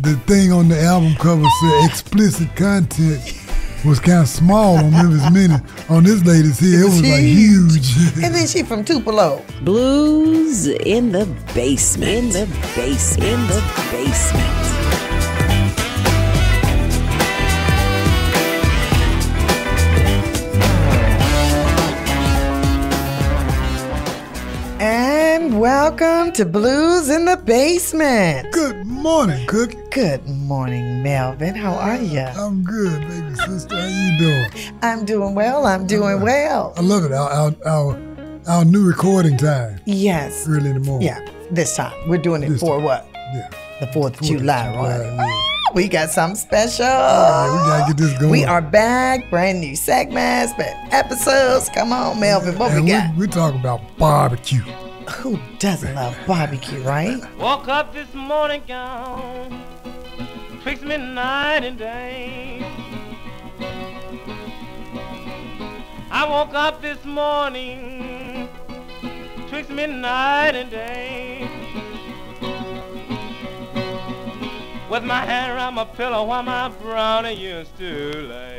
the thing on the album cover said explicit content was kind of small on Memphis Minute. On this lady's here, it was like huge. And then she from Tupelo. Blues in the basement. In the basement. In the basement. And welcome to Blues in the Basement. Good morning, Cookie. Good morning, Malvin. How are you? I'm good, baby sister. How you doing? I'm doing well. I'm doing well. I love it. Our new recording time. Yes. Early in the morning. Yeah. This time. We're doing it This for time. what? Yeah. The 4th of July, right? Yeah. We got something special. Yeah, we gotta get this going. We are back. Brand new segments, episodes. Come on, Malvin. What we got? We're talking about barbecue. Who doesn't love barbecue, right? Woke up this morning gone twixt midnight and day. I woke up this morning twixt midnight and day, with my hand around my pillow while my brownie used to lay.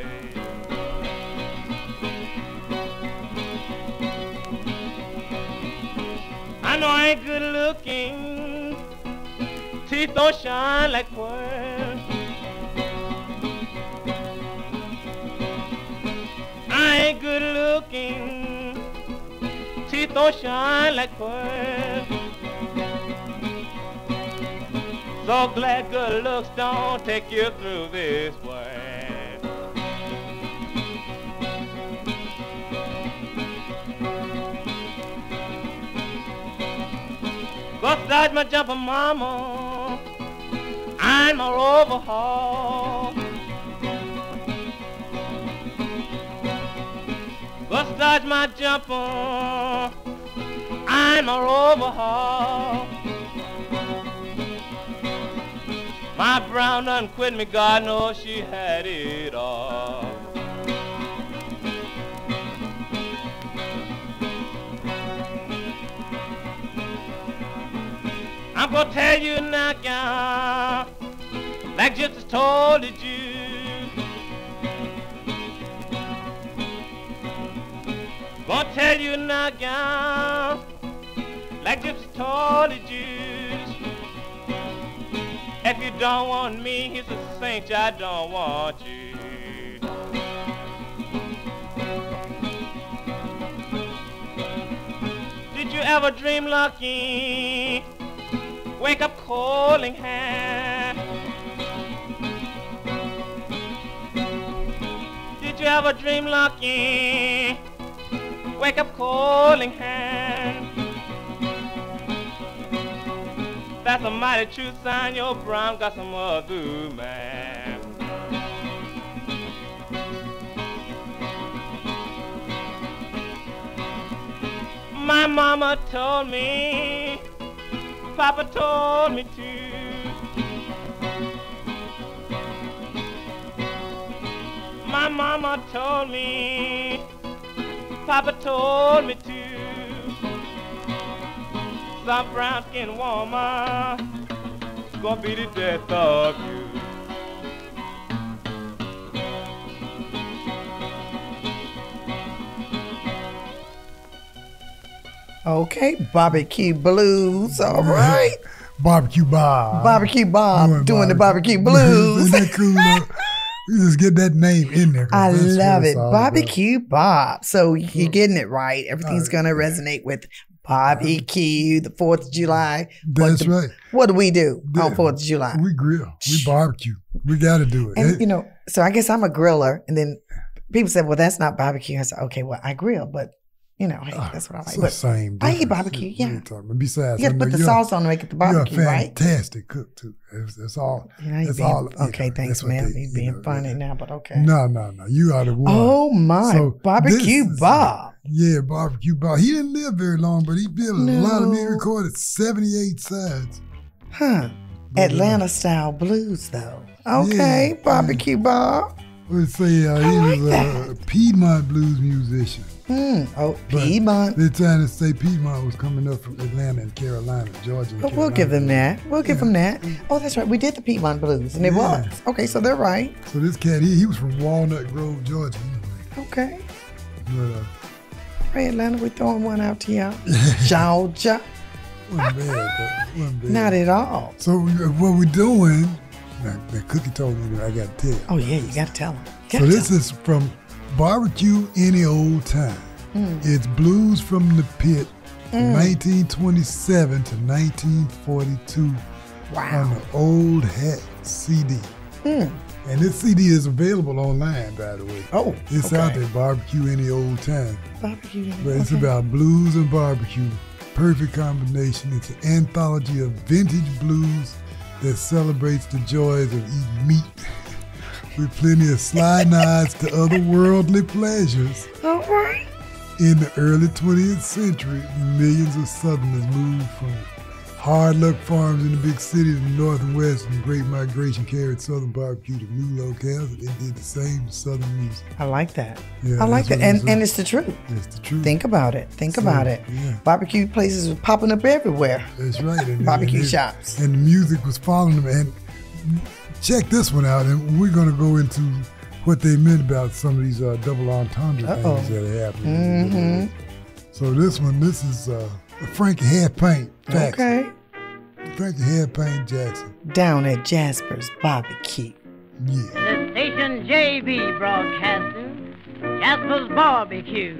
I know I ain't good looking, teeth don't shine like pearls. I ain't good looking, teeth don't shine like pearls. So glad good looks don't take you through this way. Go start my jumper, mama, and my overhaul. Go start my jumper, and my overhaul. My brown done quit me, God knows she had it all. I'm gonna tell you now, gal, like just told it you. Gonna tell you now, gal, like just told it you. If you don't want me, here's a saint, I don't want you. Did you ever dream lucky? Wake up calling hand. Did you ever dream lucky? Wake up calling hand. That's a mighty true sign your brown got some other man. My mama told me, Papa told me too. My mama told me, Papa told me too. Some brown skin woman gonna be the death of you. Okay, barbecue blues. All right. Barbecue Bob. Barbecue Bob doing the barbecue blues. Isn't that cool? You just get that name in there. I love it. About. Barbecue Bob. So you're getting it right. Everything's going to resonate with barbecue, the 4th of July. That's right. What do we do on 4th of July? We grill. We barbecue. We got to do it. And, you know, so I guess I'm a griller. And then people said, well, that's not barbecue. I said, okay, well, I grill. But, you know, hey, that's what I like. It's the but same. I eat barbecue, yeah. Besides, you got to put the sauce on to make it the barbecue, you're a right? fantastic cook, too. That's all. That's all. Okay, thanks, man. You're being funny now, but okay. No. You are the one. Oh, my. Barbecue Bob. Yeah, Barbecue Bob. He didn't live very long, but he did a lot of me recorded 78 sides. Huh. Atlanta style blues, though. Okay, Barbecue Bob. Let's say he was a Piedmont blues musician. Oh, But Piedmont. they're trying to say Piedmont was coming up from Atlanta and Carolina, Georgia. And But we'll give them that. We'll give them that. Mm. Oh, that's right. We did the Piedmont Blues, and it Yeah. was. Okay, so they're right. So this cat, he was from Walnut Grove, Georgia. Okay. But Hey, Atlanta, we're throwing one out to y'all. Georgia. wasn't bad, though. Wasn't bad. Not at all. So what we're doing, now, Cookie told me that I got to tell you. Oh, yeah, you got to tell them. So this is from Barbecue Any Old Time. It's Blues from the Pit, 1927 to 1942 Wow. on the Old Hat CD. And this CD is available online, by the way. Oh, It's okay. out there, Barbecue Any Old Time. Barbecue. But it's Okay. about blues and barbecue. Perfect combination. It's an anthology of vintage blues that celebrates the joys of eating meat with plenty of sly nods to other worldly pleasures. All right. In the early 20th century, millions of Southerners moved from hard luck farms in the big cities in the North and West, and the Great Migration carried Southern barbecue to new locales, and they did the same to Southern music. I like that. Yeah, I like that's that. what And it's the truth. It's the truth. Think about it. Think So, about it. yeah. Barbecue places were popping up everywhere. That's right. And, Barbecue and- shops. And the music was following them. And check this one out, and we're going to go into what they meant about some of these double entendre things that are happening. So this is Frankie Half Pint Jackson. Okay. Frankie Half Pint Jackson. Down at Jasper's Barbecue. Yeah. The station JB broadcasting, Jasper's Barbecue.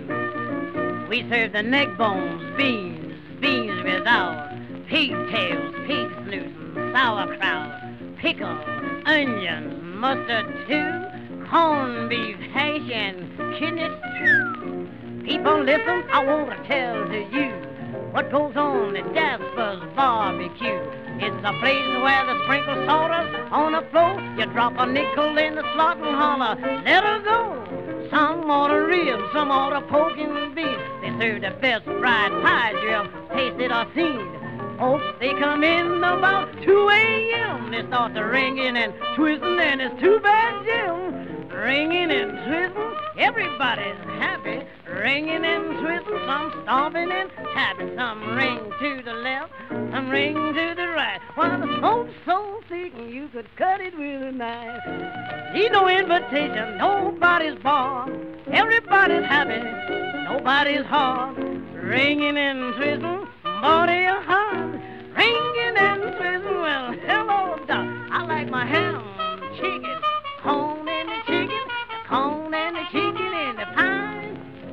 We serve the neck bones, beans without, pigtails, pig snoot, sauerkraut, pickle, onions, mustard too, corned beef hash and kidney stew. People listen, I want to tell to you what goes on at Jasper's Barbecue. It's a place where they sprinkle sawdust on the floor. You drop a nickel in the slot and holler, let her go. Some order ribs, some order pork and beef. They serve the best fried pies you have tasted or seen. Folks, they come in about 2 a.m. They start to ringing and twisting, and it's too bad, Jim. Ringing and twisting, everybody's happy. Ringing and twisting, some stomping and tapping. Some ring to the left, some ring to the right. While the smoke's so thick, you could cut it with a knife. Need no invitation, nobody's barred. Everybody's happy, nobody's hard. Ringing and twisting, body of heart. Ringing and twisting, well, hello, doc. I like my ham, chicken, corn and the chicken, the corn and the chicken and the pie.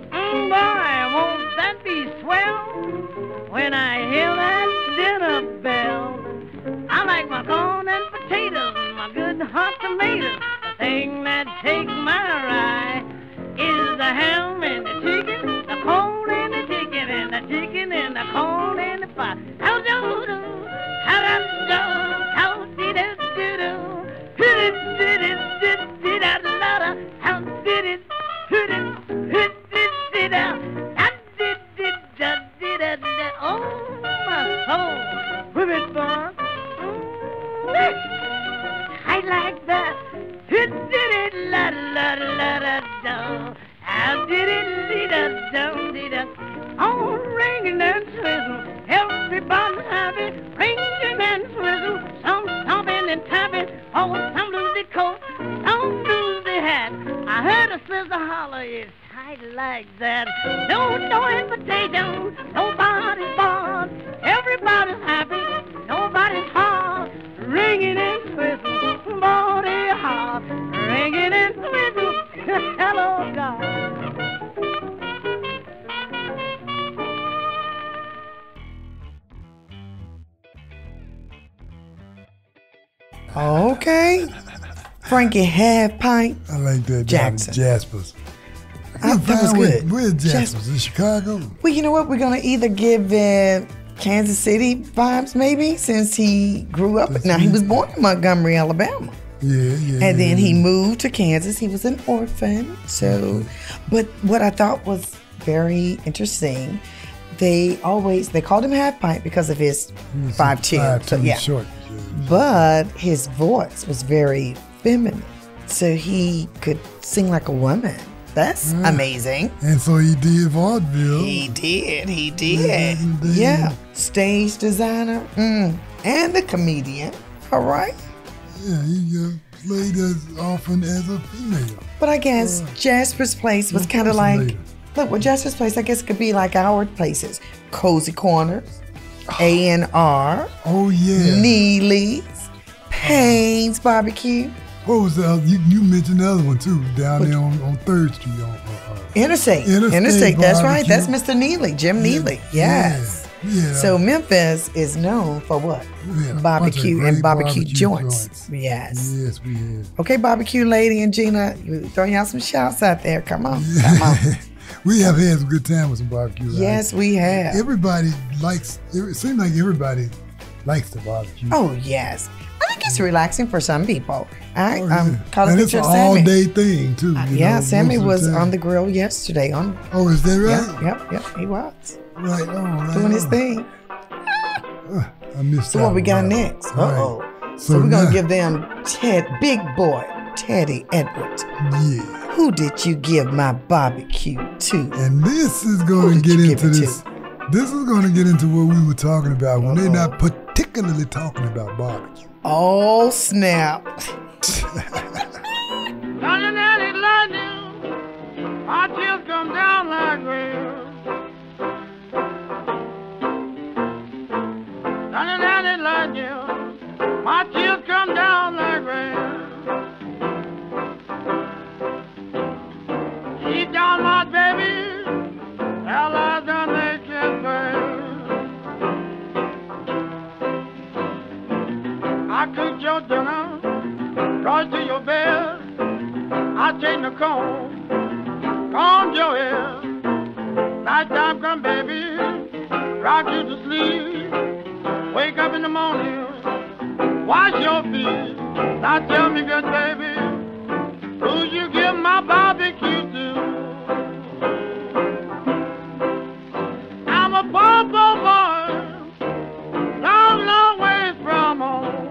Boy, won't that be swell when I hear that dinner bell? I like my corn and potatoes and my good hot tomatoes. The thing that takes my eye is the ham and the chicken, the corn and the chicken, and the chicken and the corn and the pie. How do do? How do do? How did it do? Did it? How did it? Oh, my soul, women fun. I like that. Did it, la la la la da. How did it, da da da. Oh, ringing and twisting, everybody's happy. Ringing and twisting, some stomping and tapping. Oh, some lose their coat, some lose their hat. I heard a sister holler, it's tight like that. No invitation, nobody's barred. Everybody's happy, nobody's hard. Ringing and twisting, body hard. Ringing and twisting, hello God. Okay. Frankie Half Pint. I like that. Jackson. Jaspers. That was good. Where's Jaspers? In Chicago? Well, you know what? We're going to either give it Kansas City vibes, maybe, since he grew up. Now, he was born in Montgomery, Alabama. Yeah. And then he moved to Kansas. He was an orphan. So, but what I thought was very interesting, they called him Half Pint because of his 5'2". So, yeah. Short. But his voice was very feminine. So he could sing like a woman. That's amazing. And so he did vaudeville. He did. Yeah. Stage designer and the comedian. All right. Yeah, he played as often as a female. But I guess Jasper's Place was kind of like, look, with Jasper's Place, I guess it could be like our places. Cozy Corners, A&R. Oh, yeah. Neely's, Payne's Barbecue. What was the other? You mentioned the other one, too, down there on 3rd Street. Interstate, that's right. That's Mr. Neely, Jim Neely. Yes. Yeah. So Memphis is known for what? Barbecue and barbecue joints. Yes. Yes, we have. Okay, barbecue lady and Gina, you throwing out some shouts out there. Come on. Come on. We have had some good time with some barbecue. Right? Yes, we have. Everybody likes, it seems like everybody likes the barbecue. Oh, yes. I think it's relaxing for some people. I caught a and picture it's of an Sammy. all-day thing, too. Yeah, Sammy was on the grill yesterday. Oh, is that right? Yep, he was. Right on. Doing his thing. I missed So what we got next? Uh-oh. So we're going to give them Big Boy Teddy Edwards. Yeah. Who did you give my barbecue to? And this is going to get into this. This is going to get into what we were talking about when they're not particularly talking about barbecue. Oh, snap. My tears come down like rain. My tears come down like rain. Deep down my baby, hell I done make it burn. I cooked your dinner, brought to your bed. I take the comb your hair. Night time come baby, rock you to sleep. Wake up in the morning, wash your feet. Now tell me, good baby, who you give my barbecue to? I'm a poor boy, long, long ways from home.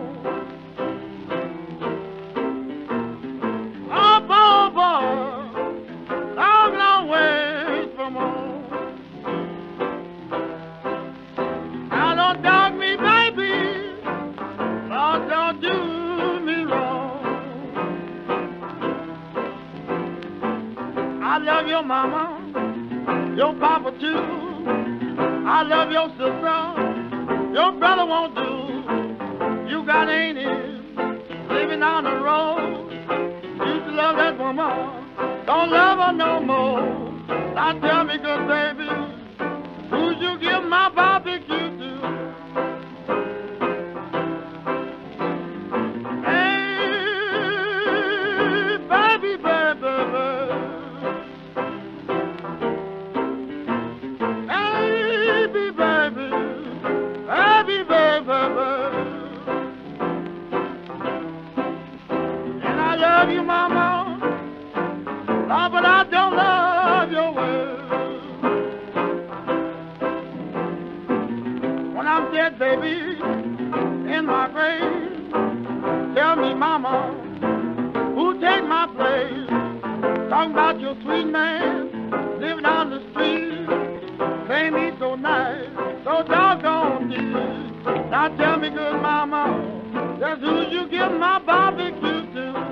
A poor boy, long, long ways from home. Now don't dog me, baby. Lord, don't do me wrong. I love your mama, your papa too. I love your sister, your brother won't do. You got Annie living on the road. Used to love that woman, don't love her no more. Now tell me, good baby, who you give my barbecue to? Love you, mama, oh, but I don't love your words. When I'm dead, baby, in my grave, tell me, mama, who take my place? Talking about your sweet man, living on the street, pay me so nice, so doggone deep. Now tell me, good mama, just who you give my barbecue to?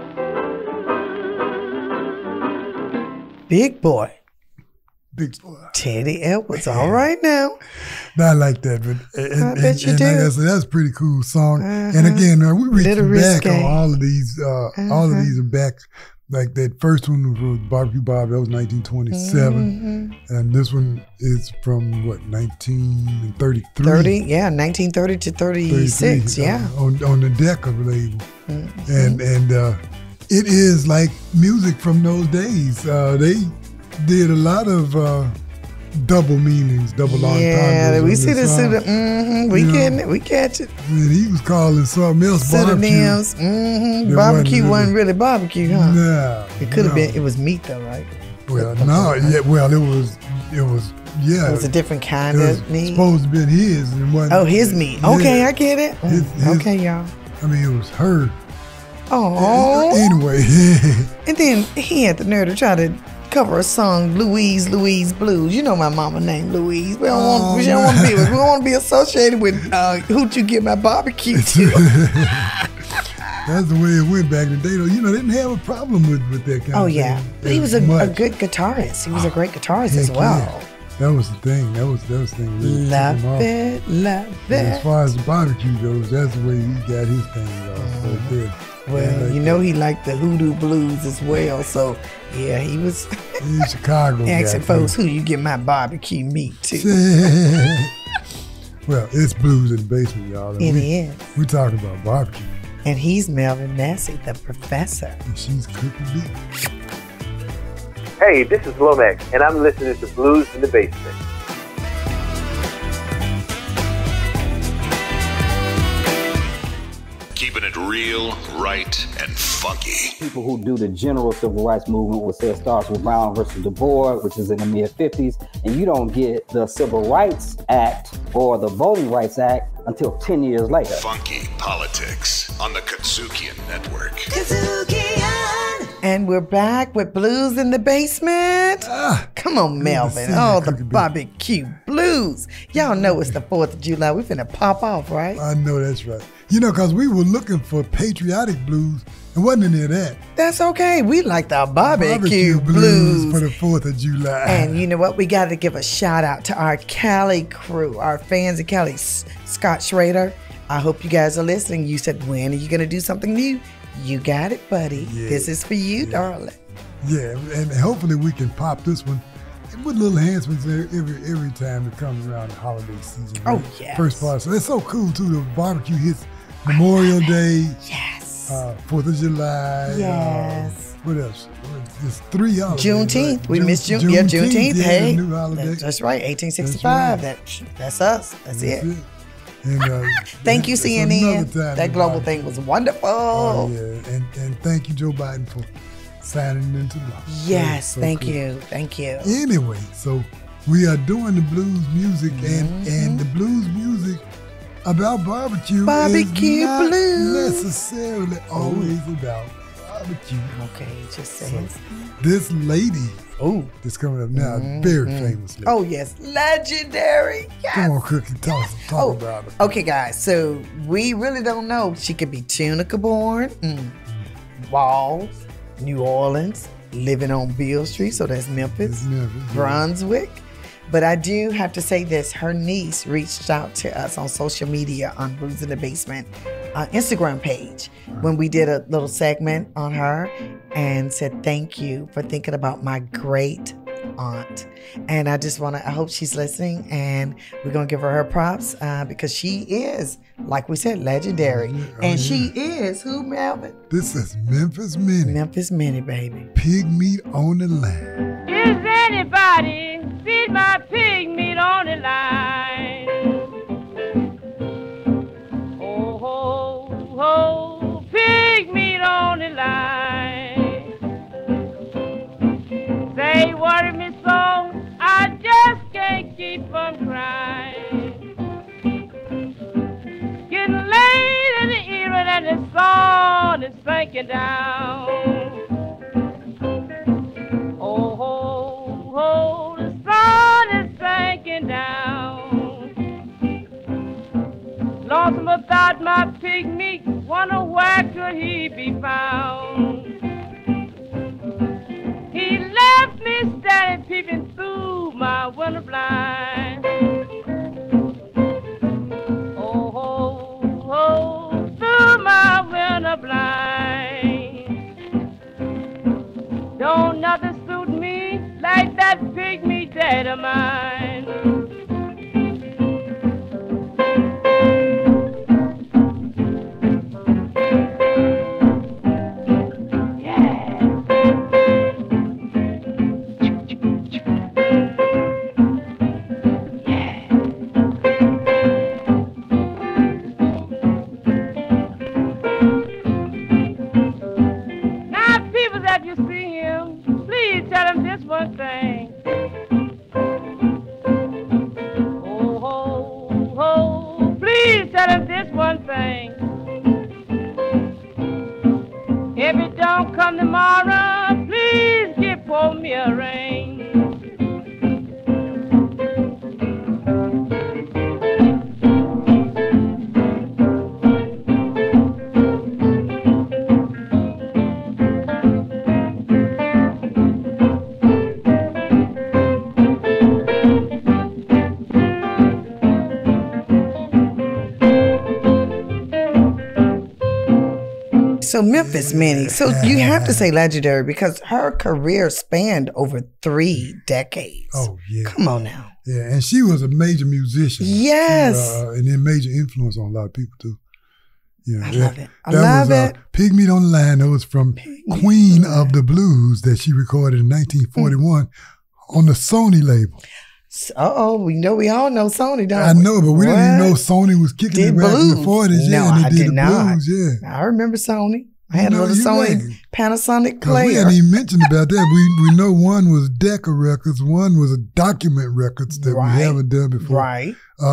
Big boy. Big boy. Teddy Edwards. All right now. I like that. But, I bet you do. Like I said, that's a pretty cool song. And again, we reached back on all of these. All of these are back. Like that first one was Barbecue Bob. That was 1927. And this one is from, what, 1933? 1930 to 36, yeah. On the Decca label. And it is like music from those days. They did a lot of double meanings, double entendres. Yeah, we see the we getting it, we catch it. And he was calling something else pseudonyms. Barbecue wasn't really barbecue, huh? No, it could have been. It was meat though, right? Well, no, yeah. Well, it was. Yeah, it was a different kind of meat. Supposed to be his. And his meat. Yeah. Okay, I get it. Okay, y'all. I mean, it was her. Oh. Anyway. And then he had the nerve to try to cover a song, Louise Blues. You know my mama named Louise. We don't want to be associated with Who'd You Get My Barbecue To. That's the way it went back in the day. Though. You know, they didn't have a problem with that kind of thing. But he was a good guitarist. He was a great guitarist as well. Yeah. That was the thing. That was the thing. Really love it. As far as the barbecue goes, that's the way he got his thing off. Well, you know he liked the hoodoo blues as well. So, yeah, he was in Chicago. Asking folks, who you get my barbecue meat to? Well, it's blues in the basement, y'all. It is. We're talking about barbecue. And he's Melvin Massey, the professor. And she's Cooki B. Hey, this is Lomax, and I'm listening to Blues in the Basement. Keeping it real, right, and funky. People who do the general civil rights movement will say it starts with Brown versus Du Bois, which is in the mid-50s, and you don't get the Civil Rights Act or the Voting Rights Act until 10 years later. Funky Politics on the KUDZUKIAN Network. KUDZUKIAN! And we're back with Blues in the Basement. Come on, Melvin. Oh, the barbecue blues. Y'all know it's the 4th of July. We finna pop off, right? I know that's right. You know, because we were looking for patriotic blues and wasn't any of that. That's okay. We liked our barbecue blues for the 4th of July. And you know what? We got to give a shout out to our Cali crew, our fans in Cali. Scott Schrader, I hope you guys are listening. You said, when are you going to do something new? You got it, buddy. Yeah. This is for you, darling. Yeah, and hopefully we can pop this one with little enhancements every time it comes around the holiday season. Right? Oh, yes. First part. So it's so cool, too. The barbecue hits Memorial Day. Yes. 4th of July. Yes. What else? There's 3 holidays. Juneteenth. Right? We missed Juneteenth. Yeah, Juneteenth. Yeah, hey. New holiday. That's right. 1865. That's us. That's it. And, thank you, CNN. That global thing was wonderful. Oh, yeah. And thank you, Joe Biden, for signing into law. Yes, so thank you. Thank you. Anyway, so we are doing the blues music, and the blues music about barbecue is not blues. necessarily always about barbecue. Okay, it just says. So, this lady that's coming up now, very famous lady. Oh, yes. Legendary. Yes. Come on, Cookie, talk about it. Okay, guys, so we really don't know. She could be Tunica born, Walls, New Orleans, living on Beale Street, so that's Memphis, Brunswick. But I do have to say this. Her niece reached out to us on social media on Blues in the Basement Instagram page when we did a little segment on her and said, thank you for thinking about my great aunt. And I hope she's listening, and we're going to give her props because she is, like we said, legendary. She is who, Melvin? This is Memphis Minnie. Memphis Minnie, baby. Pig meat on the line. Is anybody feed my pig meat on the line? Oh, ho, ho, pig meat on the line. They worry me so, I just can't keep from crying. Getting late in the evening and the sun is sinking down. Oh, ho, ho, the sun is sinking down. Lost without my pig meat, wonder where could he be found? He left me standing peeping through my window blind. Oh, ho, ho, through my window blind. Don't nothing suit me like that pig meat dad of mine. If it don't come tomorrow, please give poor me a ring. So Memphis Minnie. So you have to say legendary because her career spanned over 3 decades. Oh, yeah. Come on now. Yeah, and she was a major musician. Yes. And then major influence on a lot of people, too. Yeah, I love it. I that love was, it. Pigmeat on the Line. That was from Queen of the Blues that she recorded in 1941 on the Sony label. We all know Sony, don't we? I know, but we didn't even know Sony was kicking it back in the 40s. No, and they I did did the not. blues, yeah. I remember Sony. I had a little you Sony right. Panasonic 'Cause we player. hadn't even mentioned about that. We know one was Decca Records, one was a Document Records that we haven't done before. Right.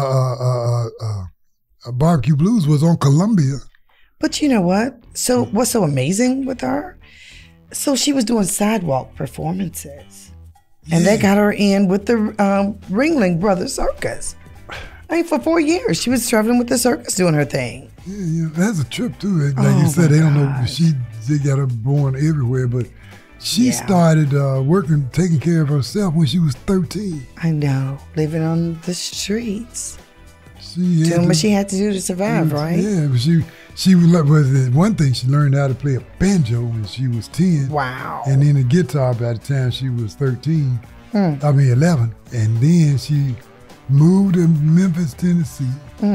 Barbecue Blues was on Columbia. But you know what? So what's so amazing with her? So she was doing sidewalk performances. And they got her in with the Ringling Brothers Circus. I mean, for 4 years, she was traveling with the circus doing her thing. Yeah, that's a trip too. Like you said, they don't know. They got her born everywhere, but she started working, taking care of herself when she was 13. I know, living on the streets. Doing what she had to do to survive, right? Yeah, but she was one thing. She learned how to play a banjo when she was 10. Wow. And then a guitar by the time she was 13. 11. And then she moved to Memphis, Tennessee.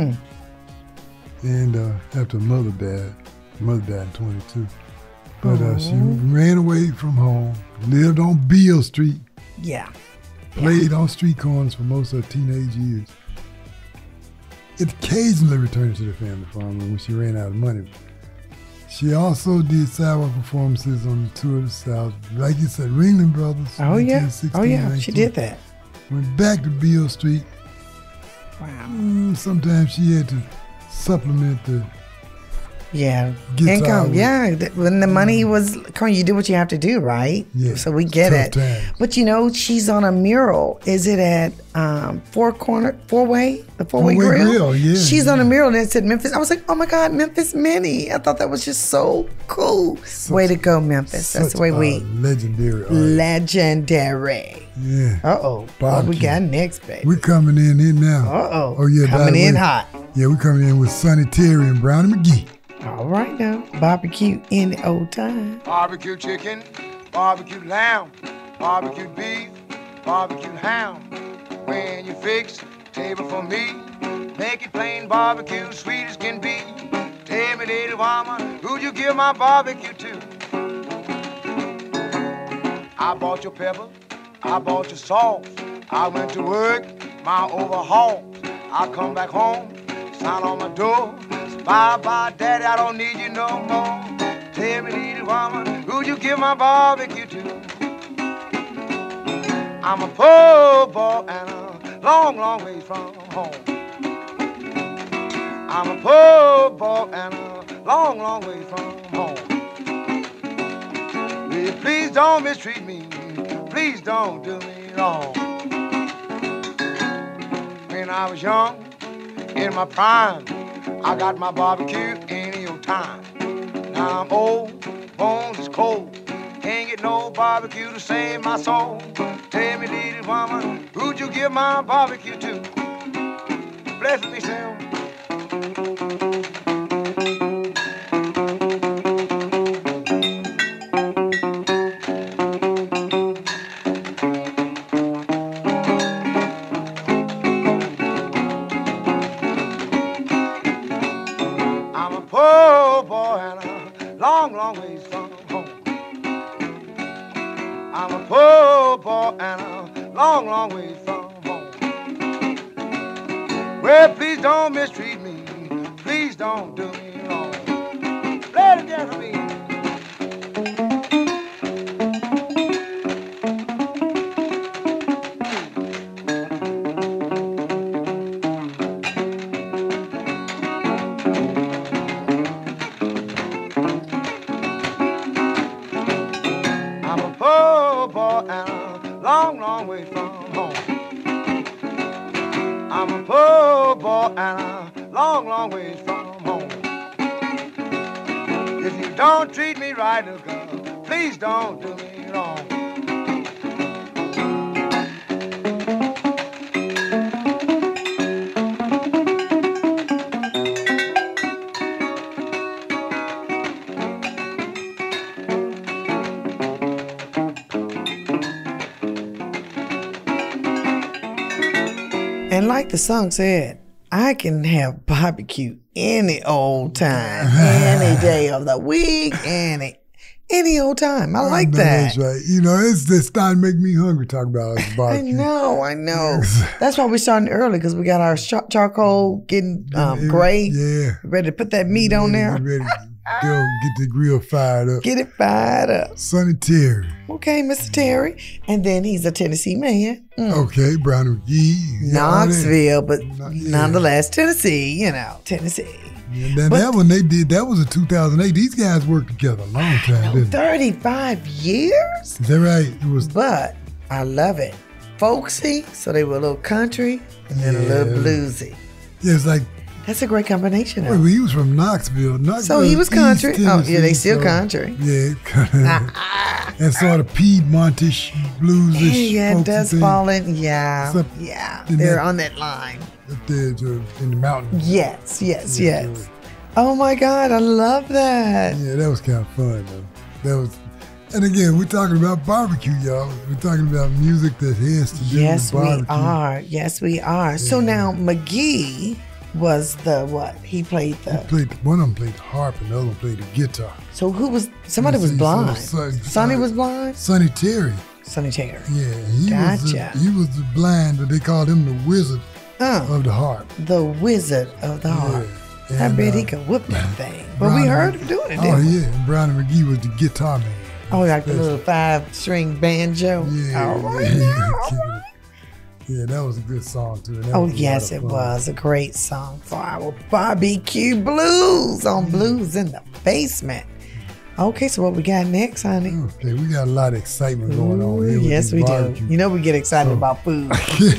And after mother died in 22. But she ran away from home, lived on Beale Street. Yeah. Played on street corners for most of her teenage years. It occasionally returned to the family farm when she ran out of money. She also did sidewalk performances on the tour of the South. Like you said, Ringling Brothers. Oh, yeah. Oh, yeah. She did that. Went back to Beale Street. Wow. Sometimes she had to supplement the income. Yeah, when the money was coming, you do what you have to do, right? Yeah. So we get it. Times. But you know, she's on a mural. Is it at four-way grill? Yeah. She's on a mural that said Memphis. I was like, oh my God, Memphis Minnie. I thought that was just so cool. Way to go, Memphis. That's the way we legendary. Legendary. Yeah. What we got next, baby? We're coming in now. Oh yeah, coming in hot. Yeah, we're coming in with Sonny Terry and Brownie McGee. All right now, barbecue in the old time. Barbecue chicken, barbecue lamb, barbecue beef, barbecue ham. When you fix table for me, make it plain barbecue, sweet as can be. Tell me, little woman, who'd you give my barbecue to? I bought your pepper, I bought your salt. I went to work, my overhaul. I come back home, sign on my door. Bye-bye, Daddy, I don't need you no more. Tell me, little woman, who'd you give my barbecue to? I'm a poor boy and a long, long ways from home. I'm a poor boy and a long, long ways from home. Will you please don't mistreat me? Please don't do me wrong. When I was young, in my prime, I got my barbecue any old time. Now I'm old, bones is cold. Can't get no barbecue to save my soul. Tell me, little woman, who'd you give my barbecue to? Bless me, Sam. Long, long ways from home. I'm a poor boy and a long, long ways from home. Well, please don't mistreat me. Please don't do me wrong. Play it again for me. Long, long way from home. I'm a poor boy and a long, long ways from home. If you don't treat me right, little girl, please don't do me wrong. And like the song said, I can have barbecue any old time, any day of the week, any old time. I like that. That's right. You know, it's starting to make me hungry talking about barbecue. I know. That's why we're starting early, because we got our charcoal getting great. Yeah. Ready to put that meat on there. Ready to go get the grill fired up. Get it fired up. Sonny Terry. Okay, Mr. Terry. And then he's a Tennessee man. Okay, Brownie McGee. Knoxville, but nonetheless, Tennessee, Tennessee. Yeah, that one they did, that was in 2008. These guys worked together a long time, didn't they? 35 years? Is that right? It was. But I love it. Folksy, so they were a little country and then a little bluesy. Yeah, it's like. That's a great combination. Well, he was from Knoxville. So he was country. They still country. Yeah. And sort of Piedmontish, bluesish. Yeah, it does fall in. Yeah. They're on that line. Up there in the mountains. Yes. Oh my God, I love that. Yeah, that was kind of fun though. And again, we're talking about barbecue, y'all. We're talking about music that has to do with barbecue. Yes, we are. Yeah. So now McGee was the what? He played one of them played the harp and the other one played the guitar. So somebody was blind. Sonny was blind? Sonny Terry. Yeah, he was the blind, but they called him the wizard of the harp. The wizard of the harp. And, I bet he could whoop that thing. But we heard him doing it, didn't we? And Brownie McGee was the guitar man. Oh, like the little 5-string banjo? Yeah. All right. Yeah, that was a good song too. Yes, it was a great song for our barbecue blues on Blues in the Basement. Okay, so what we got next, honey? Okay, we got a lot of excitement going on here. Yes, we do. You know we get excited about food.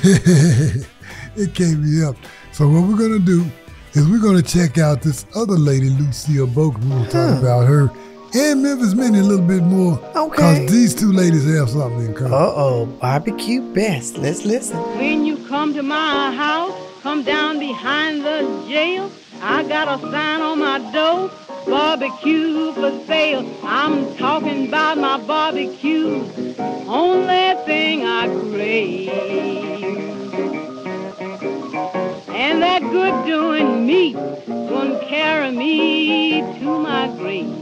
It can't be helped. So what we're going to do is we're going to check out this other lady, Lucille Bogan. We're going to talk about her and Memphis Minnie a little bit more. Okay. Because these two ladies have something in common. Barbecue best. Let's listen. When you come to my house, come down behind the jail. I got a sign on my door, barbecue for sale. I'm talking about my barbecue, only thing I crave. And that good doing meat gonna carry me to my grave.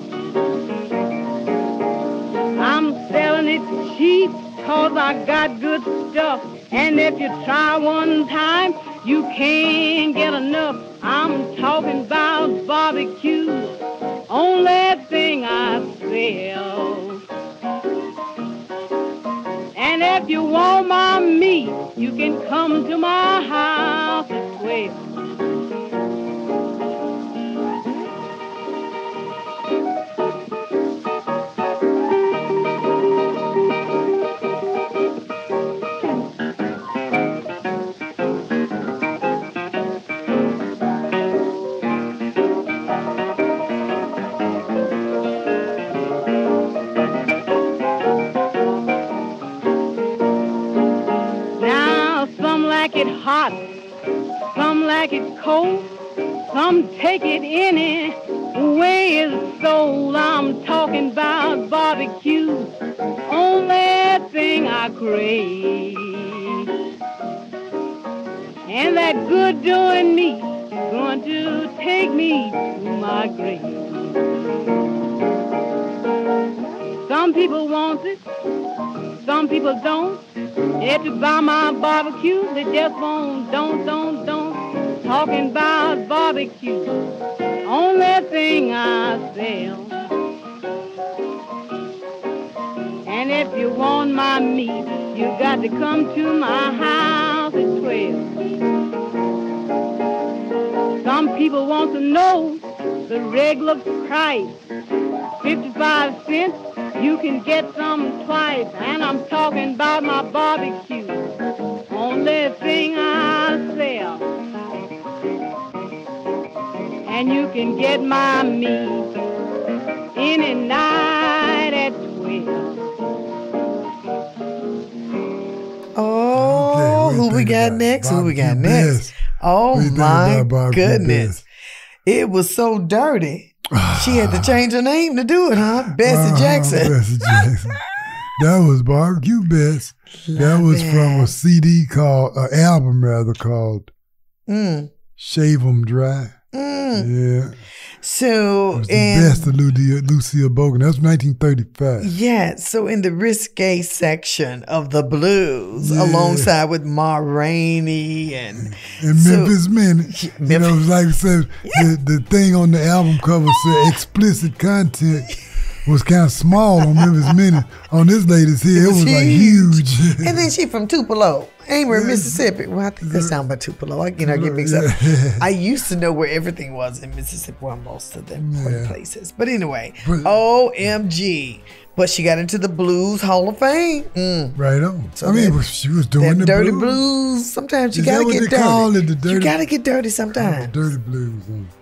I'm selling it cheap, cause I got good stuff. And if you try one time, you can't get enough. I'm talking about barbecue, only thing I sell. And if you want my meat, you can come to my house at 12. Hot, some like it cold, some take it any way it's sold. I'm talking about barbecue, only thing I crave. And that good doing meat is going to take me to my grave. Some people want it, some people don't. If you buy my barbecue, they just won't, don't. Talking about barbecue, only thing I sell. And if you want my meat, you got to come to my house at 12. Some people want to know the regular price, 55 cents. You can get some twice, and I'm talking about my barbecue, only thing I sell. And you can get my meat any night at 12. Oh, who we got next? Oh my goodness. It was so dirty. She had to change her name to do it, huh? Bessie Jackson. Bessie Jackson. That was Barbecue Best. That was from a CD called, an album rather, called Shave 'Em Dry. Yeah. So, it was the best of Lucille Bogan. That was 1935. Yeah. So in the risque section of the blues, alongside with Ma Rainey and Memphis Minute. You know, like I said, the thing on the album cover said explicit content was kind of small on Memphis Minute. On this latest here, it was like huge. And then she from Tupelo, Amory, Mississippi. Well, I think that's down by Tupelo. I get mixed up. I used to know where everything was in Mississippi, well, most of them places. But anyway, OMG. But she got into the Blues Hall of Fame. Right on. So I mean, she was doing the dirty blues. Sometimes you gotta get dirty. Call it the dirty. You gotta get dirty sometimes. Dirty blues.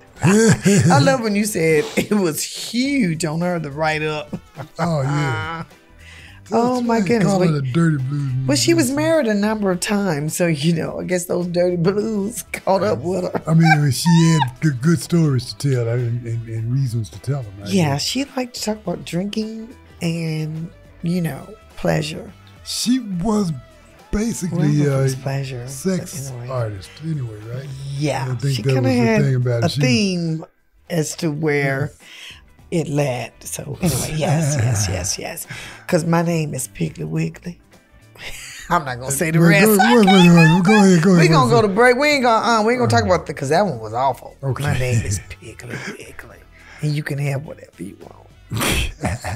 I love when you said it was huge on her to write up. Oh yeah. Oh my goodness. Call it a dirty blues. Well, she was married a number of times, so you know, I guess those dirty blues caught up with her. I mean, she had good stories to tell and reasons to tell them. Right? Yeah, she liked to talk about drinking and, you know, pleasure. She was basically a pleasure, sex artist anyway, right? Yeah, I think she kind of had a it. theme as to where it led. So anyway, yes. Because my name is Piggly Wiggly. I'm not gonna say the rest. Go ahead. We're gonna go to break. We ain't gonna talk about because that one was awful. Okay. My name is Piggly Wiggly, and you can have whatever you want.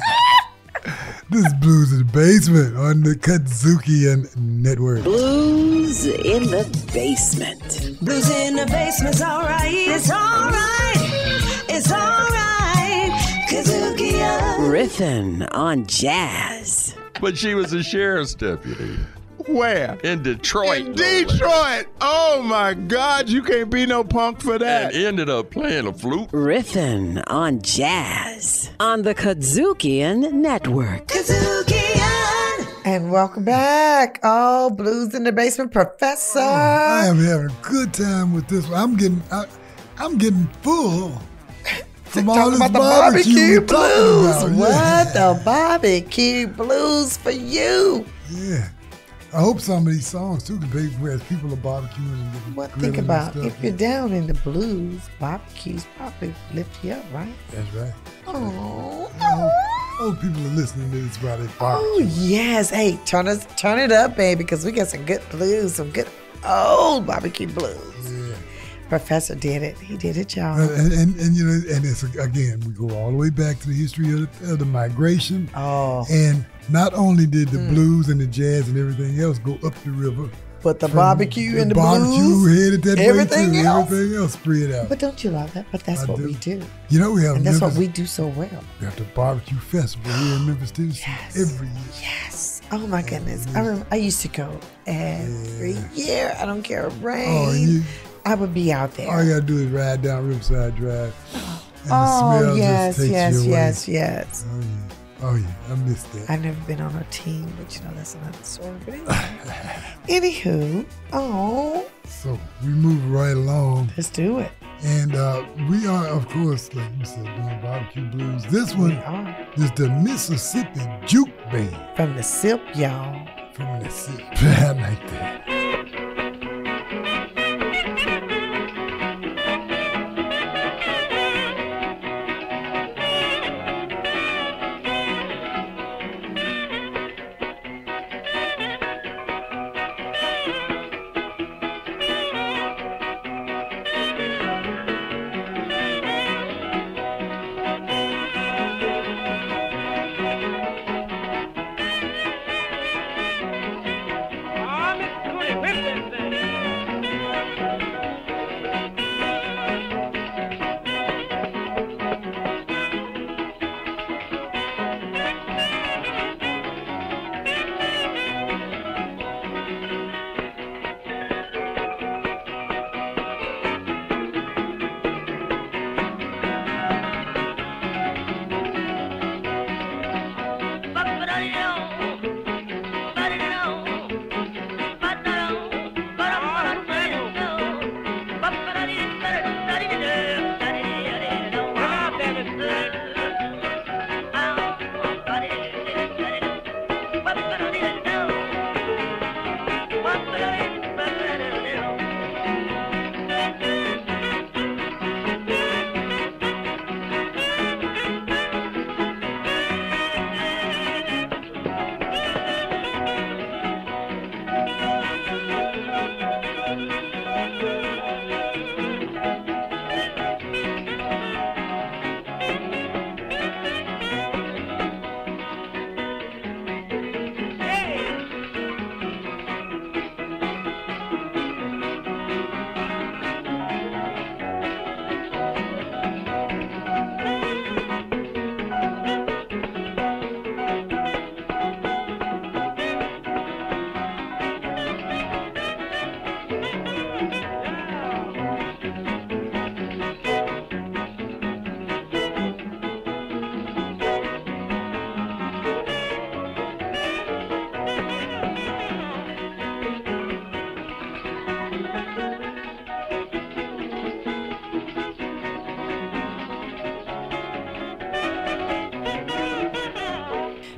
This is Blues in the Basement on the KUDZUKIAN Network. Blues in the Basement. Blues in the basement's alright. It's alright. It's alright. KUDZUKIAN. Riffin' on jazz. But she was a sheriff's deputy. Where? In Detroit. In Detroit. Oh my God, you can't be no punk for that. And ended up playing a flute. Riffin' on jazz on the KUDZUKIAN Network. KUDZUKIAN. And welcome back. Oh, Blues in the Basement Professor. I am having a good time with this one. I'm getting full. From all this about the barbecue blues. What the barbecue blues for you? Yeah. I hope some of these songs too can be where people are barbecuing and getting Well, think about if you're down in the blues, barbecues probably lift you up, right? That's right. Oh, old people are listening to this while they barbecue. Oh yes, hey, turn it up, baby, because we got some good blues, some good old barbecue blues. Yeah. Professor did it. He did it, y'all. And you know, and it's again, we go all the way back to the history of the migration. Oh. And not only did the blues and the jazz and everything else go up the river, but the barbecue and the barbecue blues, headed that everything way too. else. Everything else spread out. But don't you love that? But that's what we do. You know, we have and that's what we do so well. We have the barbecue festival here in Memphis, Tennessee, every year. Yes. Oh my goodness. I remember I used to go every year. I don't care if rain. I would be out there. All you gotta do is ride down Riverside Drive. And oh the smell yes, just takes you away. yes. Oh yeah, I missed that. I've never been on a team, but you know that's another story. But anywho, So we move right along. Let's do it. And we are, of course, like you said, doing barbecue blues. This one is the Mississippi Juke Band. From the SIP, y'all. From the SIP. I like that.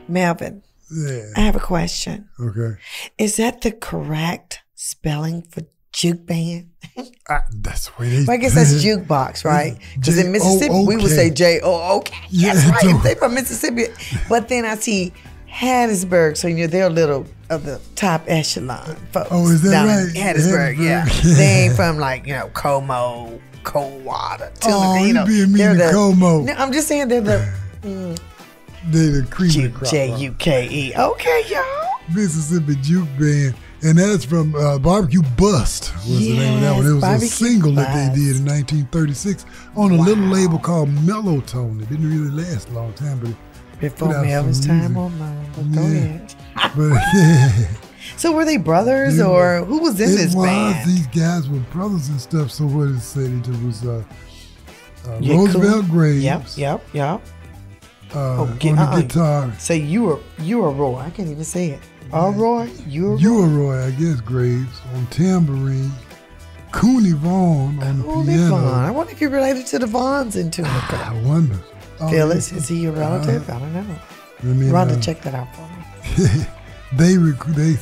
Melvin, Yeah. I have a question. Okay. Is that the correct spelling for juke band? That's the way they. Well, I guess that's jukebox, right? Because in Mississippi, we would say J-O-O-K. Yeah, That's right. They from Mississippi. But then I see Hattiesburg, so they're a little of the top echelon folks. Oh, is that down right? in Hattiesburg, yeah. They ain't from like, Como, Coldwater. Oh, you know, being mean to Como. No, I'm just saying they're the They're the cream of the crop. J-U-K-E. Okay, y'all. Mississippi Juke Band. And that's from Barbecue Bust was the name of that one. It was a single that they did in 1936 on a little label called Mellotone. It didn't really last a long time, but it before put out Melvin's some time music. on mine. But go ahead. But yeah. So were they brothers or who was in this band? These guys were brothers and stuff. So what did it say? It was Roosevelt Graves. Yep. On the guitar. So you were Roy. I can't even say it. Roy, you were Roy, I guess. Graves on tambourine. Cooney Vaughn on the piano. Vaughn. I wonder if you're related to the Vaughns in Tunica. I wonder. Phyllis, is he your relative? I don't know. Rhonda, check that out for me. They did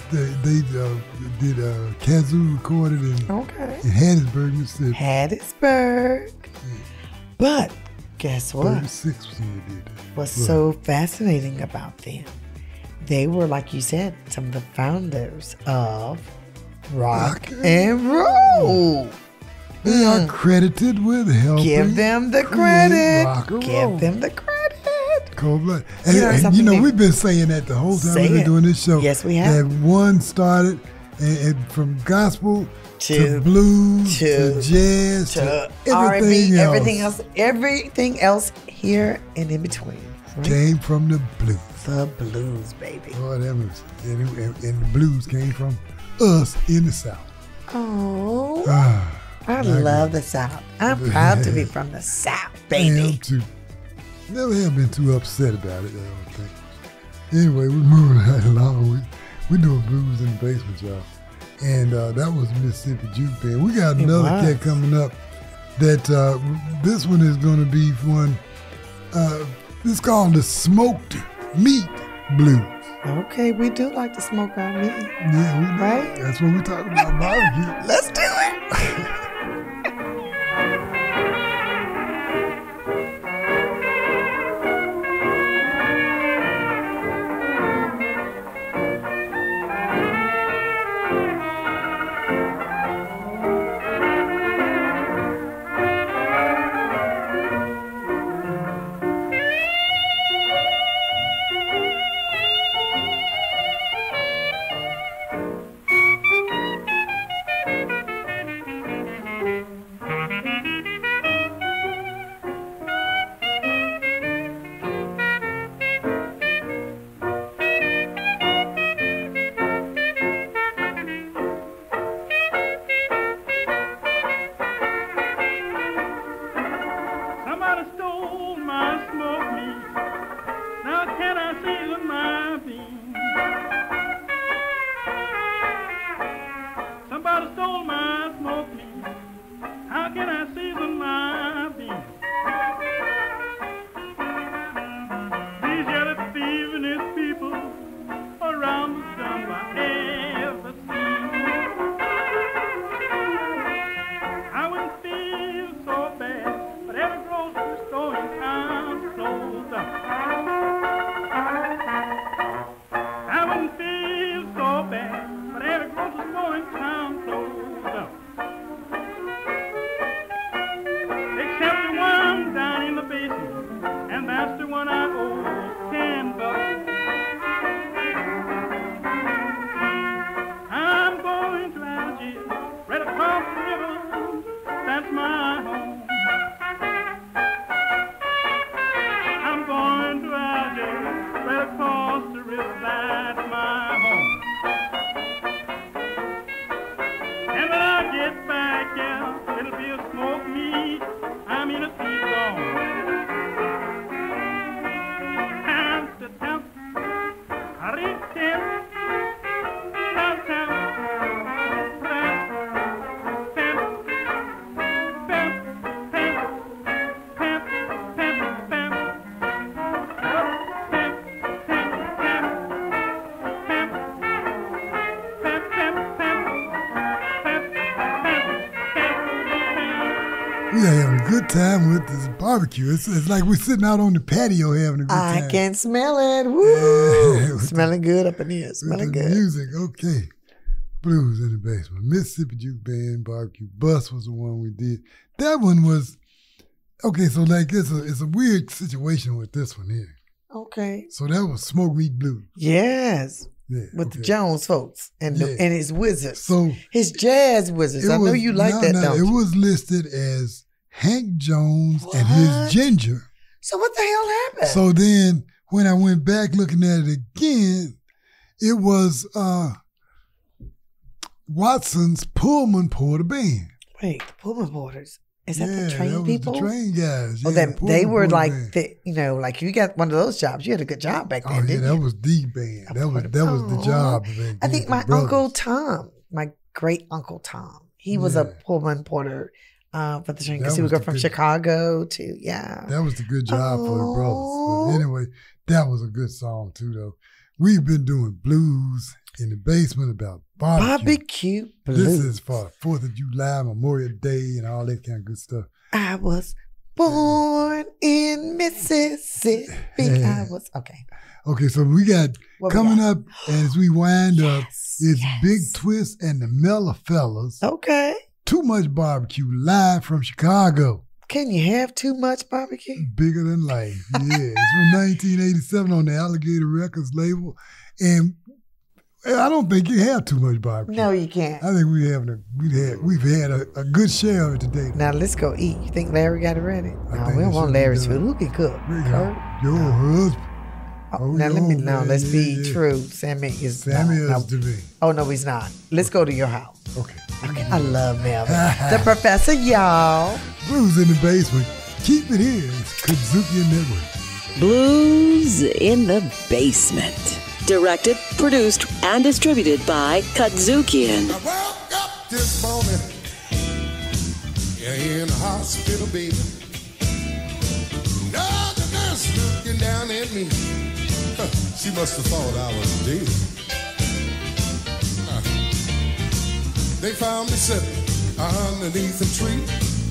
kazoo recorded in Hattiesburg, Mississippi. Hattiesburg. But guess what? 36 was when they did that. What's so fascinating about them? They were, like you said, some of the founders of rock and roll. They are credited with helping. Give them the credit. Rock and Give roll. them the credit. Cold blood. And we've been saying that the whole time we've been doing this show. Yes, we have. That one started and from gospel to blues to jazz to everything else. Everything else here and in between. Right? Came from the blues. The blues, baby. Lord have mercy. And the blues came from us in the South. Oh. I love the South. I'm proud to be from the South, baby. I am too. Never have been too upset about it, I don't think. Anyway, we're moving right along. We're doing blues in the basement, y'all. And that was Mississippi Juke Band. We got another cat coming up that this one is going to be one. It's called the Smoked Meat Blues. Okay, we do like to smoke our meat. Yeah, we do. Right? That's what we're talking about, barbecue. Let's do it. time with this barbecue. It's like we're sitting out on the patio having a good time. I can smell it. Woo! Smelling good up in here. Smelling good. Music, okay. Blues in the Basement. Mississippi Juke Band Barbecue Bus was the one we did. That one was, okay, so like it's a weird situation with this one here. Okay. So that was Smoke Meat Blues. Yes. Yeah, with the Jones folks and his wizards. So his jazz wizards. I know you like that, don't you? It was listed as Hank Jones and his Ginger. So what the hell happened? So then when I went back looking at it again, it was Watson's Pullman Porter Band. Wait, the Pullman Porters. Is that the train that people? Was the train guys. Oh, Yeah, they were Porter like, band. like you got one of those jobs. You had a good job back then, didn't that you? was the band. That was the job. I think my Uncle Tom, my great Uncle Tom, he was a Pullman Porter for the train because he would go from Chicago to, That was the good job for the brothers. But anyway, that was a good song too, though. We've been doing blues in the basement about barbecue blues. This is for 4th of July, Memorial Day, and all that kind of good stuff. I was born in Mississippi. Okay, so we got coming up as we wind up is Big Twist and the Miller Fellas. Okay. Too Much Barbecue live from Chicago. Can you have too much barbecue? Bigger than life. Yeah, it's from 1987 on the Alligator Records label, and I don't think you have too much barbecue. No, you can't. I think we've had a good share of it today. Now let's go eat. You think Larry got it ready? No, we don't want Larry's food. Who can cook? Your husband. Let's be true. Sammy is to me. Oh no, he's not. Let's go to your house. Okay. I love Melvin. The professor, y'all. Blues in the Basement. Keep it here. It's KUDZUKIAN Network. Blues in the Basement. Directed, produced, and distributed by KUDZUKIAN. I woke up this morning in the hospital, baby. Now the nurse looking down at me. She must have thought I was dead. They found me sitting underneath a tree.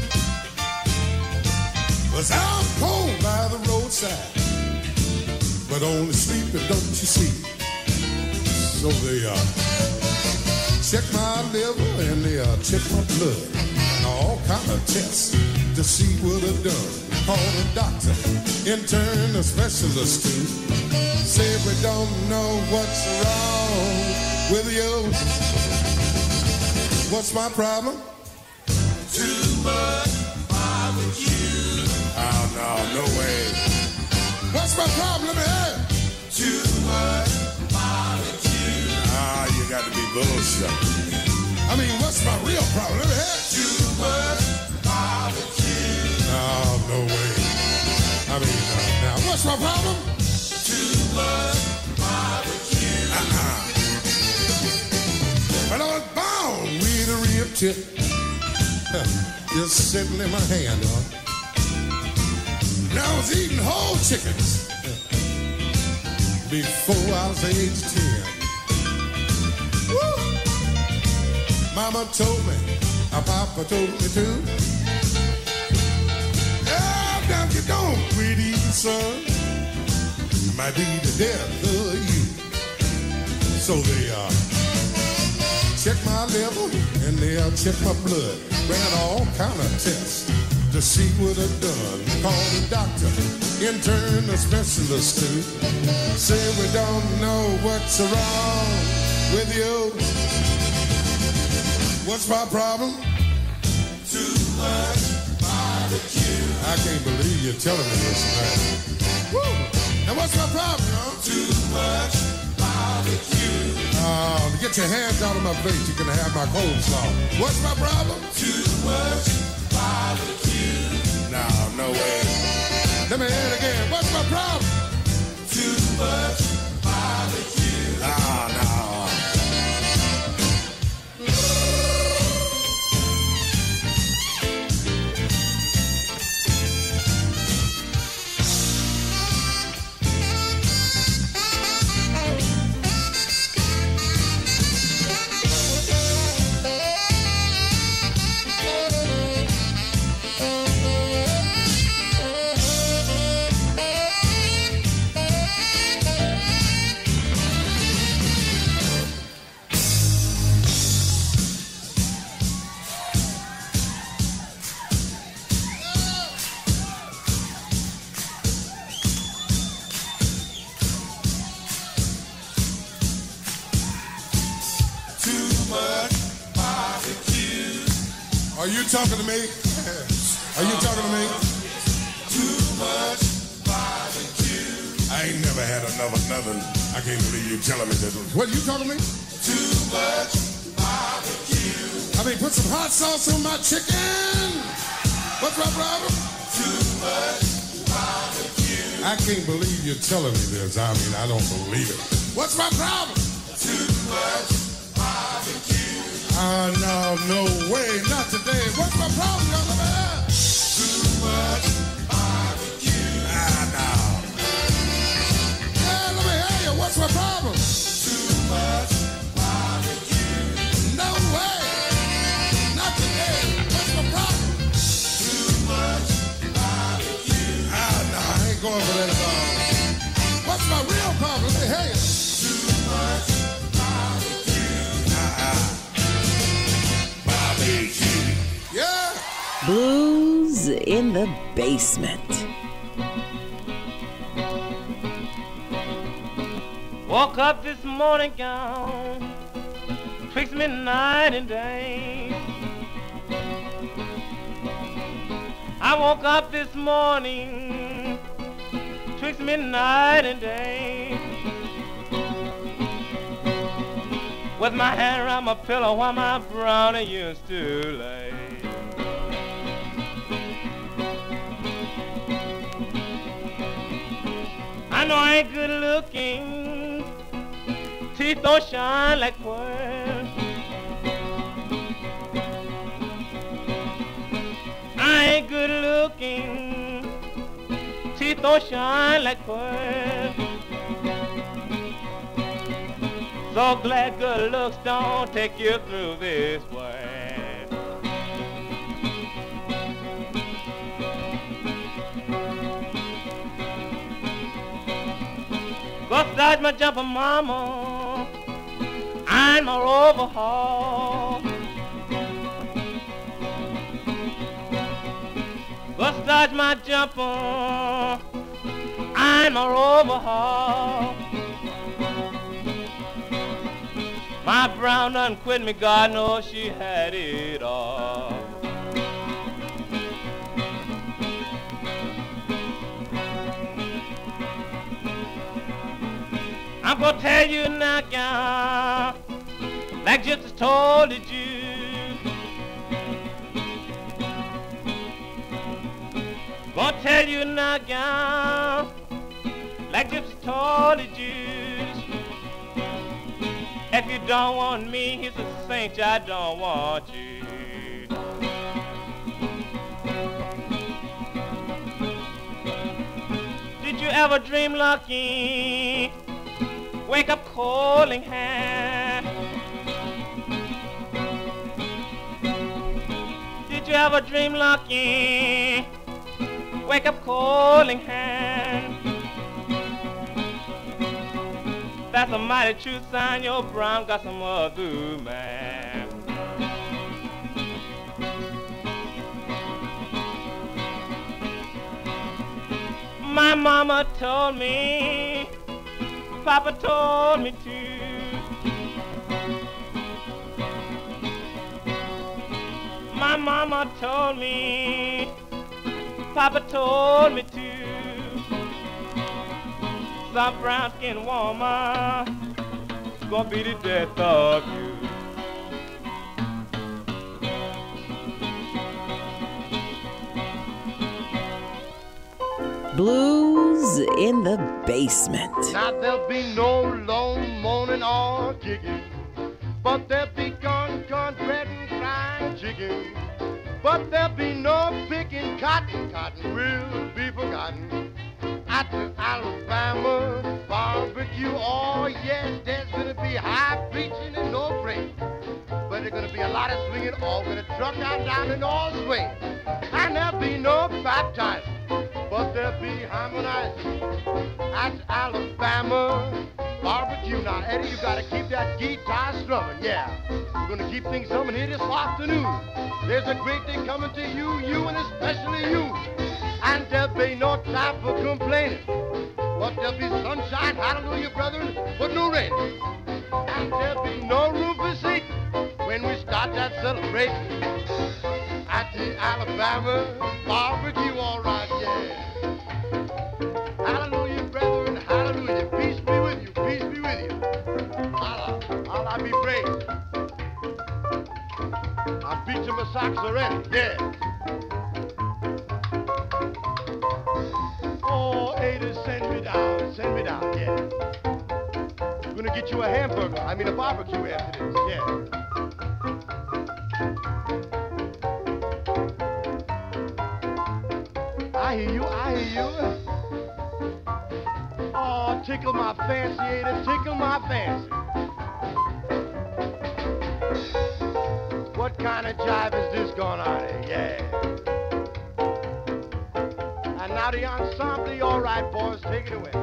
Was out cold by the roadside, but only sleeping, don't you see? So they check my liver and they check my blood and all kind of tests to see what I've done. Call a doctor, intern, a specialist too. Say we don't know what's wrong with you. What's my problem? Too much barbecue. Oh no way. What's my problem here? Too much barbecue. You got to be bullshit. I mean, what's my real problem here? Too much barbecue. No way. I mean, now, what's my problem? Too much barbecue. But I was born with a rib tip. Just sitting in my hand, And I was eating whole chickens before I was age 10. Woo! Mama told me, Papa told me too. Now you don't quit eating, son. Might be the death of you. So they check my liver and they'll check my blood. Ran all kind of tests to see what I've done. Called a doctor, intern, a specialist too. Say we don't know what's wrong with you. What's my problem? Too much barbecue. I can't believe you're telling me this, man. Woo! Now what's my problem, y'all? Too much barbecue. Get your hands out of my face. You can have my coleslaw. What's my problem? Too much barbecue. No way. Let me hear it again. What's my problem? Too much barbecue. No. Are you talking to me? Are you talking to me? Too much barbecue. I ain't never had nothing. I can't believe you telling me this. What, you talking to me? Too much barbecue. I mean, put some hot sauce on my chicken. What's my problem? Too much barbecue. I can't believe you're telling me this. I mean, I don't believe it. What's my problem? Too much barbecue. No way, not today. What's my problem, y'all? Too much barbecue. No. Yeah, let me hear you. What's my problem? Too much barbecue. No way, not today. What's my problem? Too much barbecue. No, I ain't going for that at all. What's my real problem? Let me hear you. Too much barbecue. Yeah. Blues in the basement. Woke up this morning gone, twixt midnight and day. I woke up this morning, twixt midnight and day, with my hand around my pillow while my brownie used to lay. I know I ain't good looking, teeth don't shine like pearls. I ain't good looking, teeth don't shine like pearls. So glad good looks don't take you through this way. Go start my jumper mama and my overhaul. Go start my jumper and my overhaul. My brown done quit me, God knows she had it all. I'm gonna tell you now, gal, like just told it you. Gonna tell you now, gal, like just told it you. If you don't want me, he's a saint, I don't want you. Did you ever dream lucky? Wake up calling hand. Did you ever dream lucky? Wake up calling hand. That's a mighty true sign your brown got some other man. My mama told me, Papa told me to. My mama told me, Papa told me to. Some brown skinned woman gonna be the death of you. Blues in the basement. Now there'll be no lone moaning or kicking, but there'll be corn, bread, and fried chicken. But there'll be no picking cotton, cotton will be forgotten at the Alabama barbecue. Oh yes, there's gonna be high preaching and no break, but there's gonna be a lot of swinging, all gonna truck out down and all swing. And there'll be no baptizing, but there'll be harmonizing at Alabama barbecue. Now, Eddie, you gotta keep that guitar strumming, yeah. We're gonna keep things humming here this afternoon. There's a great day coming to you and especially you. And there'll be no time for complaining, but there'll be sunshine, hallelujah, brethren, but no rain. And there'll be no room for Satan when we start that celebration. at the Alabama barbecue, all right, yeah. Hallelujah, brethren, hallelujah. Peace be with you, peace be with you. Allah, Allah be praised. I'm beaching my socks already, yeah. Oh, Ada, send me down, yeah. I'm gonna get you a hamburger, a barbecue after this, yeah. I hear you. Oh, tickle my fancy, Ada, tickle my fancy. What kind of jive is this going on here? Yeah. And now the ensemble, all right, boys, take it away.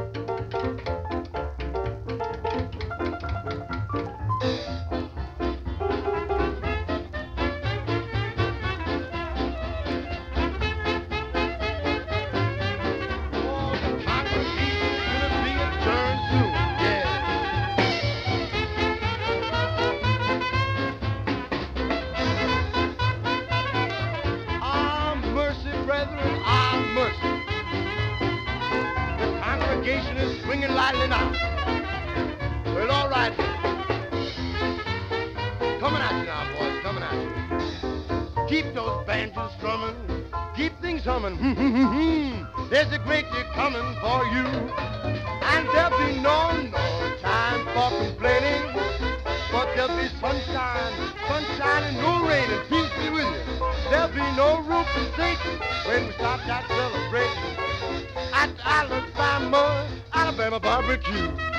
Swinging lightly now. Well, all right. Coming at you now, boys, coming at you. Keep those banjos strumming. Keep things humming. There's a great day coming for you. And there'll be no time for complaining. But there'll be sunshine and no rain, and peace be with you. There'll be no roof for Satan when we start that celebration at Alabama barbecue.